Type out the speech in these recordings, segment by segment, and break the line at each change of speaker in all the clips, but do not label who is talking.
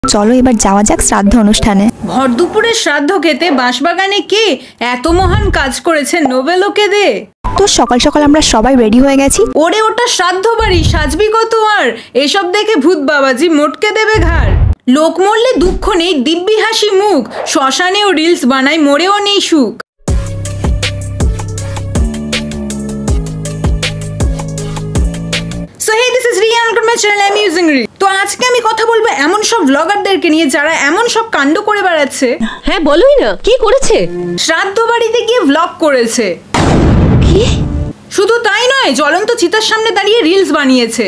চলো এবার যাওয়া যাক শ্রাদ্ধ অনুষ্ঠানে।
ভর দুপুরে শ্রাদ্ধ খেতে বাঁশবাগানে কে এত মহান কাজ করেছে, নোবেল ওকে দে।
তো সকাল সকাল আমরা সবাই রেডি হয়ে গেছি।
ওরে ওটা শ্রাদ্ধ বাড়ি, সাজবি কত আর? এসব দেখে ভূত বাবাজি মোটকে দেবে ঘাড়। লোক মরলে দুঃখ নেই, দিব্যি হাসি মুখ, শ্মশানেও রিলস বানাই, মরেও নেই সুখ। So hey, this is Riya and welcome to my channel teamamusingrii। তো আজকে আমি কথা বলবো এমন সব ব্লগারদেরকে নিয়ে যারা এমন সব কাণ্ড করে বেড়াচ্ছে।
হ্যাঁ বলোই না, কি করেছে?
শ্রাদ্ধ বাড়িতে গিয়ে ব্লগ করেছে।
কি?
শুধু তাই নয়, জ্বলন্ত চিতার সামনে দাঁড়িয়ে রিলস বানিয়েছে।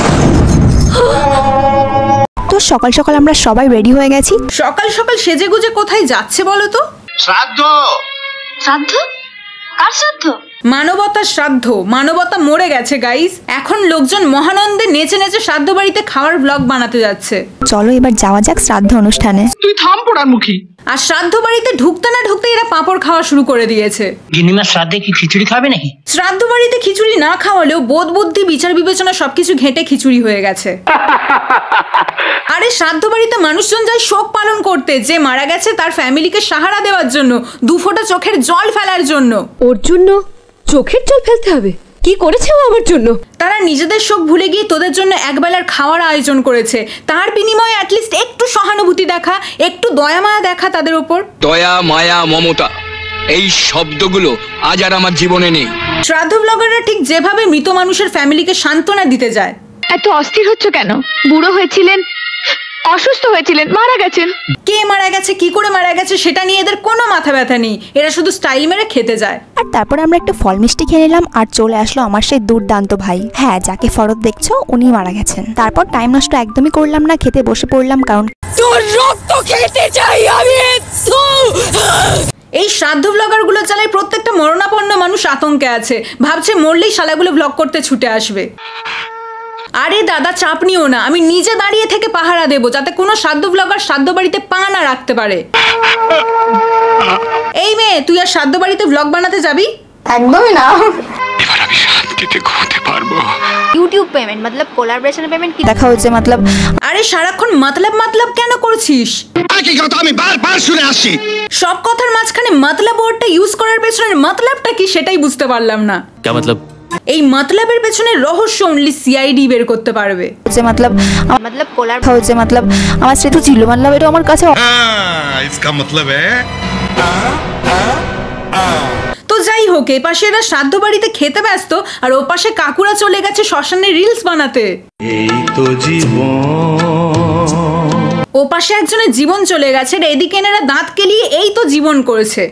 তো সকাল সকাল আমরা সবাই রেডি হয়ে গেছি।
সকাল সকাল সেজে গুজে কোথায় যাচ্ছে বলো তো?
শ্রাদ্ধ।
শ্রাদ্ধ? কার শ্রাদ্ধ?
মানবতার শ্রাদ্ধ। মানবতা মরে গেছে গাইস। এখন লোকজন মহানন্দে নেচে নেচে শ্রাদ্ধ বাড়িতে খাওয়ার ব্লগ বানাতে যাচ্ছে।
চলো এবার যাওয়া যাক শ্রাদ্ধ অনুষ্ঠানে।
তুই থাম পোড়ার মুখী।
আর শ্রাদ্ধ বাড়িতে ঢুকতে না ঢুকতে এরা পাঁপড় খাওয়া শুরু করে দিয়েছে।
গিন্নিমার শ্রাদ্ধে কি খিচুড়ি খাবে নাকি?
শ্রাদ্ধ বাড়িতে খিচুড়ি না খাওয়ালেও বোধ বুদ্ধি বিচার বিবেচনা সবকিছু ঘেঁটে খিচুড়ি হয়ে গেছে। আরে শ্রাদ্ধ বাড়িতে মানুষজন যায় শোক পালন করতে, যে মারা গেছে তার ফ্যামিলিকে সাহারা দেওয়ার জন্য, দু ফোঁটা চোখের জল ফেলার জন্য।
ওর জন্য চোখের জল ফেলতে হবে? কি করেছে ও আমার জন্য?
তারা নিজেদের শোক ভুলে গিয়ে তোদের জন্য একবেলার খাওয়ার আয়োজন করেছে। তার বিনিময়ে অ্যাটলিস্ট একটু সহানুভূতি দেখা, একটু দয়া মায়া দেখা তাদের উপর।
দয়া মায়া মমতা এই শব্দগুলো আজ আর আমার জীবনে নেই।
শ্রাদ্ধ ব্লগাররা ঠিক যেভাবে মৃত মানুষের ফ্যামিলিকে সান্ত্বনা দিতে যায়।
এত অস্থির হচ্ছে কেন? বুড়ো হয়েছিলেন, অসুস্থ হয়েছিলেন, মারা গেছেন।
কে মারা গেছে, কি করে মারা গেছে সেটা নিয়ে এদের কোনো মাথা ব্যথা নেই। এরা শুধু স্টাইল মেরে খেতে যায়।
আর তারপর আমরা একটা ফল মিষ্টি খেয়ে নিলাম আর চলে আসলো আমার সেই দুর্দান্ত ভাই। হ্যাঁ, যাকে ফরদ দেখছো উনি মারা গেছেন। তারপর টাইম নষ্ট একদমই করলাম না, খেতে বসে পড়লাম, কারণ
তোর রক্ত খেতে চাই আমি।
এই শ্রাদ্ধ ব্লগার গুলো চালায় প্রত্যেকটা মরণাপন্ন মানুষ আতঙ্কে আছে, ভাবছে মরলেই শালাগুলো ব্লগ করতে ছুটে আসবে। আরে দাদা চাপ নিও না, আমি নিজে দাঁড়িয়ে থেকে পাহারা দেবো যাতে কোনো শ্রাদ্ধ ব্লগার শ্রাদ্ধ বাড়িতে পা না রাখতে পারে। এই মেয়ে, তুই আর শ্রাদ্ধ বাড়িতে ব্লগ বানাতে যাবি?
একদমই না।
এবার আমি শান্তিতে ঘুমোতে পারবো।
ইউটিউব পেমেন্ট মতলব কোলাবোরেশন পেমেন্ট কি
দেখা হচ্ছে মতলব।
আরে সারাক্ষণ মতলব মতলব কেন করছিস?
একই কথা আমি বারবার শুনে আসছি।
সব কথার মাঝখানে মতলব ওয়ার্ডটা ইউজ করার পেছনের মতলবটা কি সেটাই বুঝতে পারলাম না।
क्या मतलब?
এই মতলবের পেছনে রহস্য অনলি সিআইডি বের করতে পারবে।
যে মতলব কোলার হচ্ছে মতলব আমার সেতু ছিল, মতলব এটা আমার কাছে
इसका मतलब है।
তো যাই হোক, এ পাশে এরা শ্রাদ্ধ বাড়িতে খেতে ব্যস্ত আর ও পাশে কাকুরা চলে গেছে শ্মশানে রিলস বানাতে।
এই তো জীবন।
ও পাশে একজনের জীবন চলে গেছে, এদিকে এনারা দাঁত কেলিয়ে এই তো জীবন করেছে।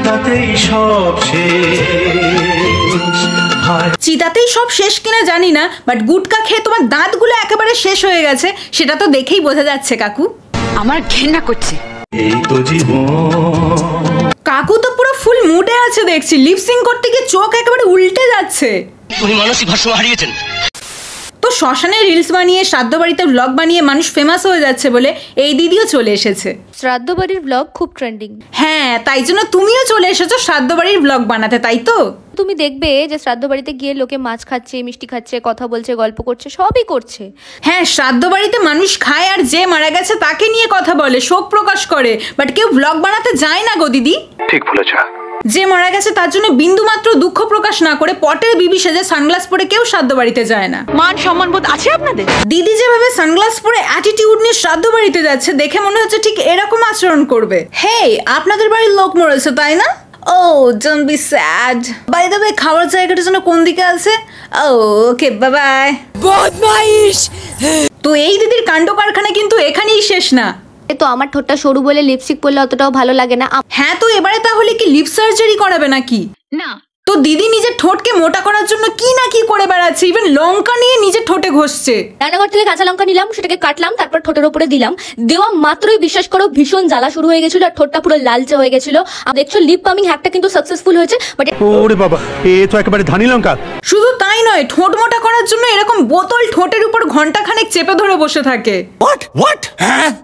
চিতাতেই সব শেষ কিনা জানি না, বাট গুটকা খেয়ে তোমার দাঁতগুলো একেবারে শেষ হয়ে গেছে সেটা তো দেখেই বোঝা যাচ্ছে কাকু।
আমার ঘেন্না করছে।
এই তো জীবন।
কাকু তো পুরো ফুল মুডে আছে দেখছি, লিপসিং করতে গিয়ে চোখ একেবারে উল্টে যাচ্ছে।
উনি মানসিক ভারসাম্য হারিয়েছেন।
তো শ্মশানে রিলস বানিয়ে শ্রাদ্ধ বাড়িতে ব্লগ বানিয়ে মানুষ ফেমাস হয়ে যাচ্ছে বলে এই দিদিও চলে এসেছে।
শ্রাদ্ধ বাড়ির ব্লগ খুব ট্রেন্ডিং।
হ্যাঁ, তাই জন্য তুমিও চলে এসেছো শ্রাদ্ধ বাড়ির ব্লগ বানাতে, তাই তো?
তুমি দেখবে যে শ্রাদ্ধ বাড়িতে গিয়ে লোকে মাছ খাচ্ছে, মিষ্টি খাচ্ছে, কথা বলছে, গল্প করছে, সবই করছে।
হ্যাঁ, শ্রাদ্ধ বাড়িতে মানুষ খায় আর যে মারা গেছে তাকে নিয়ে কথা বলে, শোক প্রকাশ করে, বাট কেউ ব্লগ বানাতে যায় না গো দিদি।
ঠিক বলেছো।
যে মারা গেছে তার জন্য বিন্দু মাত্র দুঃখ প্রকাশ না করে পটের বিবি সেজে সানগ্লাস পরে কেউ শ্রাদ্ধ বাড়িতে যায় না।
মান সম্মান বোধ আছে আপনাদের?
দিদি যেভাবে সানগ্লাস পরে অ্যাটিটিউড নিয়ে শ্রাদ্ধ বাড়িতে যাচ্ছে দেখে মনে হচ্ছে ঠিক এরকম আচরণ করবে। হেই, আপনাদের বাড়ির লোক মরেছে তাই না? Oh, don't be sad. By the way, খাওয়ার জায়গাটা যেন কোন দিকে আছে? Oh, okay, bye bye.
বদমাইশ।
তো এই দিদির কাণ্ড কারখানা কিন্তু এখানেই শেষ না।
তো আমার ঠোঁটটা সরু বলে লিপস্টিক পরলে অতটাও ভালো লাগে না।
হ্যাঁ, তো এবারে তাহলে কি লিপ সার্জারি করাবে নাকি?
না।
তো দিদি নিজের ঠোঁটকে মোটা করার জন্য কি না কি করে বেড়াচ্ছে, ইভেন লঙ্কা নিয়ে নিজের ঠোঁটে ঘষছে।
রান্নাঘর থেকে কাঁচা লঙ্কা নিলাম, সেটাকে কাটলাম, তারপর ঠোঁটের উপরে দিলাম। দেওয়া মাত্রই বিশ্বাস করো ভীষণ জ্বালা শুরু হয়ে গেছিল আর ঠোঁটটা পুরো লালচে হয়ে গেছিল। আর দেখছো লিপ পামিং হ্যাকটা কিন্তু সাকসেসফুল হয়েছে। বাট
ওরে বাবা, এ তো একেবারে ধানি লঙ্কা।
শুধু তাই নয়, ঠোঁট মোটা করার জন্য এরকম বোতল ঠোঁটের উপর ঘন্টাখানেক চেপে ধরে বসে থাকে।
হোয়াট?
আরে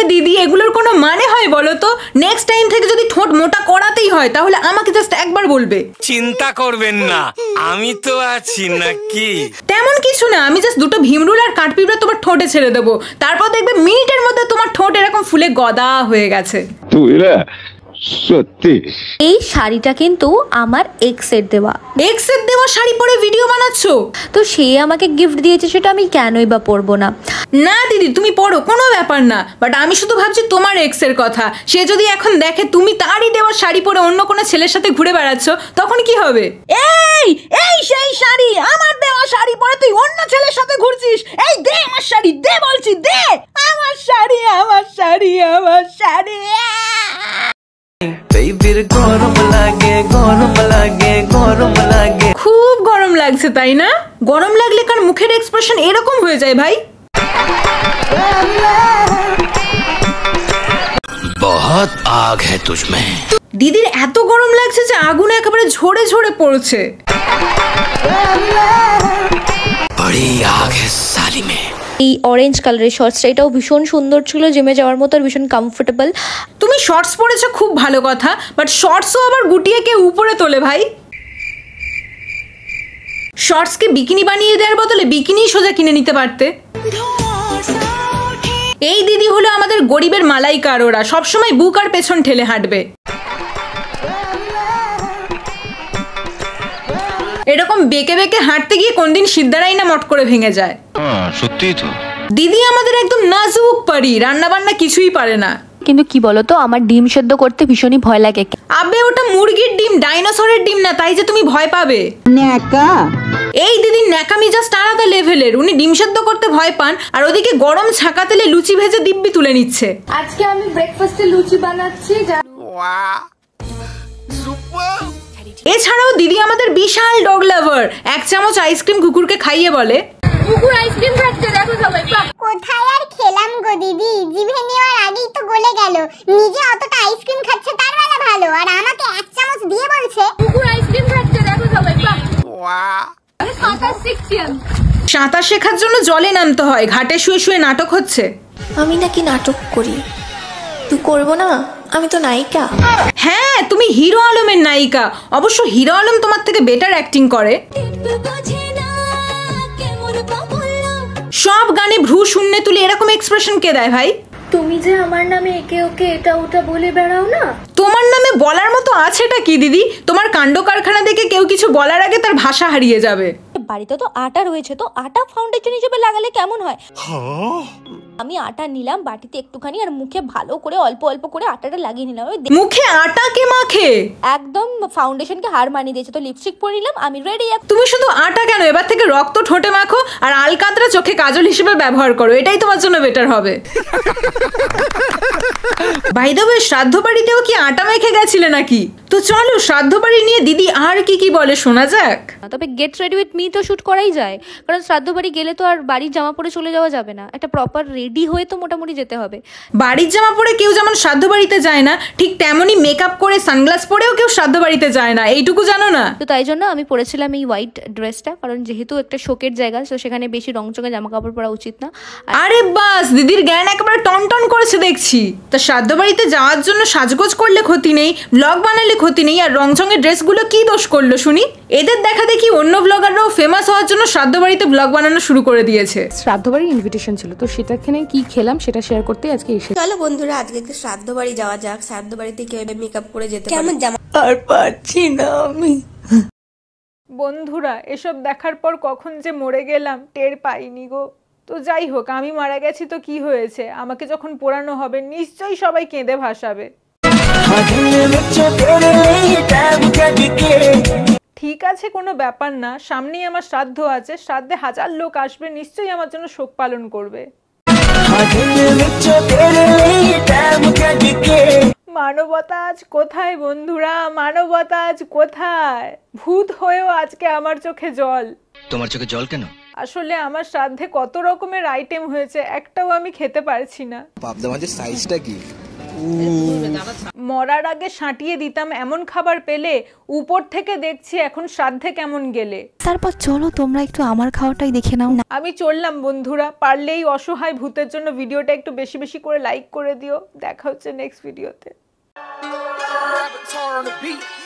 দিদি, এগুলোর কোনো মানে হয় বলো তো? নেক্সট টাইম থেকে যদি ঠোঁট মোটা করাতেই হয় তাহলে আমাকে জাস্ট একবার বলবে।
চিন্তা করবেন না, আমি তো আছি নাকি।
তেমন কিছু না, আমি জাস্ট দুটো ভীমরুল আর কাঠপিঁপড়া তোমার ঠোঁটে ছেড়ে দেবো, তারপর দেখবে মিনিটের মধ্যে তোমার ঠোঁট এরকম ফুলে গদা হয়ে গেছে।
সত্যি
এই শাড়িটা কিন্তু আমার এক্সের দেওয়া।
এক্সের দেওয়া শাড়ি পরে ভিডিও বানাচ্ছো?
তো সে আমাকে গিফট দিয়েছে, সেটা আমি কেনই বা পরবো না।
না দিদি, তুমি পড়ো, কোনো ব্যাপার না, বাট আমি শুধু ভাবছি তোমার এক্সের কথা। সে যদি এখন দেখে তুমি তারই দেওয়া শাড়ি পরে অন্য কোনো ছেলের সাথে ঘুরে বেড়াচ্ছ, তখন কি হবে? এই এই সেই শাড়ি, আমার দেওয়া শাড়ি পরে তুই অন্য ছেলের সাথে ঘুরছিস? এই দে আমার শাড়ি, দে বলছি, দে আমার শাড়ি, আমার শাড়ি, আমার শাড়ি। খুব গরম লাগছে তাই না? গরম লাগলে কার মুখের এক্সপ্রেশন এরকম হয়ে যায় ভাই?
বহুত আগ হ্যায় তুঝমে।
দিদির এত গরম লাগছে যে আগুন একেবারে ঝরে ঝরে পড়ছে।
বড়ি আগ হ্যায় সালি মে।
এই অরেঞ্জ কালারের শর্টসটা, এটাও ভীষণ সুন্দর ছিল, জিমে যাওয়ার মতো, আর ভীষণ কমফোর্টেবল।
তুমি শর্টস পরেছো খুব ভালো কথা, বাট শর্টসও আবার গুটিয়ে কে উপরে তোলে ভাই? শর্টসকে বিকিনি বানিয়ে দেওয়ার বদলে বিকিনি সোজা কিনে নিতে পারতে। এই দিদি হলো আমাদের গরিবের মালাইকা, ওরা সবসময় বুক আর পেছন ঠেলে হাঁটবে। এরকম বেঁকে বেঁকে হাঁটতে গিয়ে কোনদিন সিদ্ধারাই না মট করে ভেঙে যায়।
সত্যি তো।
দিদি আমাদের একদম নাজুক পারি, রান্না বান্না কিছুই পারে না।
কিন্তু কি বলতো, আমার ডিম সেদ্ধ করতে ভীষণই ভয় লাগে।
আবে ওটা মুরগির ডিম, ডাইনোসরের ডিম না, তাই যে তুমি ভয় পাবে। এই দিদি ন্যাকামি জাস্ট আলাদা লেভেলের। উনি ডিম সেদ্ধ করতে ভয় পান, আর ওদিকে গরম ছাকা তেলে লুচি ভেজে দিব্যি তুলে নিচ্ছে।
আজকে আমি ব্রেকফাস্টে লুচি বানাচ্ছি।
এছাড়াও দিদি আমাদের বিশাল ডগ লাভার। এক চামচ আইসক্রিম কুকুরকে খাইয়ে বলে,
কুকুর আইসক্রিম খাচ্ছে, দেখো সবাই।
কোথায় আর খেলাম গো দিদি, জিভে নেওয়ার আগেই তো গলে গেল। নিজে অতটা আইসক্রিম খাচ্ছে তার বেলা ভালো, আর আমাকে এক চামচ দিয়ে বলছে
কুকুর আইসক্রিম খাচ্ছে, দেখো সবাই।
সাঁতার শেখার জন্য জলে নামতে হয়, ঘাটে শুয়ে শুয়ে নাটক হচ্ছে।
আমি নাকি নাটক করি? তুই করবো না? আমি তো নায়িকা।
হ্যাঁ, তুমি হিরো আলমের নায়িকা। অবশ্য হিরো আলম তোমার থেকে বেটার অ্যাক্টিং করে। সব গানে ভ্রু শূন্যে তুলে এরকম এক্সপ্রেশন কে দেয় ভাই?
তুমি যে আমার নামে একে ওকে এটা ওটা বলে বেড়াও না।
তোমার নামে বলার মতো আছেটা কি দিদি? তোমার কাণ্ড কারখানা দেখে কেউ কিছু বলার আগে তার ভাষা হারিয়ে যাবে।
বাড়িতে তো আটা রয়েছে, তো আটা ফাউন্ডেশন হিসেবে লাগালে কেমন হয়? আমি আটা নিলাম বাটিতে একটুখানি, আর মুখে ভালো করে অল্প অল্প করে আটাটা লাগিয়ে নিলাম।
মুখে আটা কে মাখে?
একদম ফাউন্ডেশনকে হার মানিয়ে দিয়েছে। তো লিপস্টিক পরে নিলাম, আমি রেডি।
তুমি শুধু আটা কেন, এবার থেকে রক্ত ঠোঁটে মাখো আর আলকাতরা চোখে কাজল হিসেবে ব্যবহার করো, এটাই তোমার জন্য বেটার হবে। বাই দ্য ওয়ে, শ্রাদ্ধ বাড়িতেও কি আটা মেখে গেছিলে নাকি? তো চলো শ্রাদ্ধ বাড়ি নিয়ে দিদি আর কি কি বলে শোনা যাক।
তবে গেট রেডি উইথ মি তো শুট করাই যায়, কারণ শ্রাদ্ধ বাড়ি গেলে তো আর বাড়ির জামা পরে চলে যাওয়া যাবে না, একটা প্রপার রেডি হয়ে তো মোটামুটি যেতে হবে।
বাড়ির জামা পরে কেউ যেমন শ্রাদ্ধ বাড়িতে যায় না, ঠিক তেমনই মেকআপ করে সানগ্লাস পরেও কেউ শ্রাদ্ধ বাড়িতে যায় না, এইটুকু জানো না?
তো তাই জন্য আমি পরেছিলাম এই হোয়াইট ড্রেসটা, কারণ যেহেতু একটা শোকের জায়গা, তো সেখানে বেশি রংচঙে জামা কাপড় পরা উচিত না।
আরে বাস, দিদির জ্ঞান একেবারে টনটন করেছে দেখছি। তা শ্রাদ্ধ বাড়িতে যাওয়ার জন্য সাজগোজ করলে ক্ষতি নেই, ব্লগ বানালে ক্ষতি নেই, আর রংচঙের ড্রেসগুলো কি দোষ করলো শুনি? এদের দেখা দেখি অন্য ব্লগাররাও ফেমাস হওয়ার জন্য শ্রাদ্ধ বাড়িতে ব্লগ বানানো শুরু করে দিয়েছে।
শ্রাদ্ধ বাড়ির ইনভিটেশন ছিল, তো সেটাখানে কি খেলাম সেটা শেয়ার করতে আজকে এসে।
চলো বন্ধুরা, আজকে একটু শ্রাদ্ধ বাড়ি যাওয়া যাক। শ্রাদ্ধ বাড়িতে কেউ মেকআপ করে যেতে কেমন জামা আর পারছি না আমি।
বন্ধুরা, এসব দেখার পর কখন যে মরে গেলাম টের পাইনি গো। তো যাই হোক, আমি মারা গেছি তো কি হয়েছে, আমাকে যখন পোড়ানো হবে নিশ্চয়ই সবাই কেঁদে ভাসাবে। ঠিক আছে, কোনো ব্যাপার না, সামনেই আমার শ্রাদ্ধ আছে, শ্রাদ্ধে 1000 লোক আসবে, নিশ্চয়ই আমার জন্য শোক পালন করবে। মানবতা আজ কোথায় বন্ধুরা, মানবতা আজ কোথায়? ভূত হয়েও আজকে আমার চোখে জল।
তোমার চোখে জল কেন?
আসলে আমার শ্রাদ্ধে কত রকমের আইটেম হয়েছে, একটাও আমি খেতে পারছি না।
পাবদা মাছের সাইজটা কি?
মরার আগে সাঁটিয়ে দিতাম এমন খাবার পেলে, উপর থেকে দেখছি এখন শ্রাদ্ধে কেমন গেলে।
তারপর চলো তোমরা একটু আমার খাওয়াটাই দেখে নাও।
আমি চললাম বন্ধুরা, পারলে এই অসহায় ভূতের জন্য ভিডিওটা একটু বেশি বেশি করে লাইক করে দিও। দেখা হচ্ছে নেক্সট ভিডিওতে।